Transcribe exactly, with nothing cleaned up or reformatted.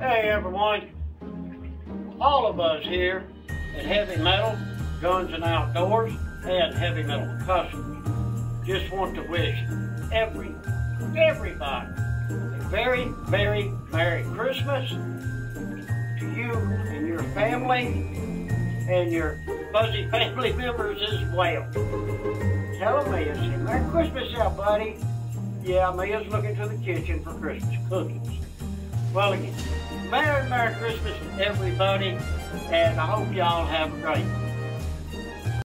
Hey everyone, all of us here at Heavy Metal, Guns and Outdoors, and Heavy Metal Customs just want to wish every, everybody a very, very Merry Christmas to you and your family and your fuzzy family members as well. Tell them Mia, say Merry Christmas out, buddy. Yeah, Mia's looking to the kitchen for Christmas cookies. Well, again, Merry, Merry Christmas to everybody, and I hope y'all have a great one.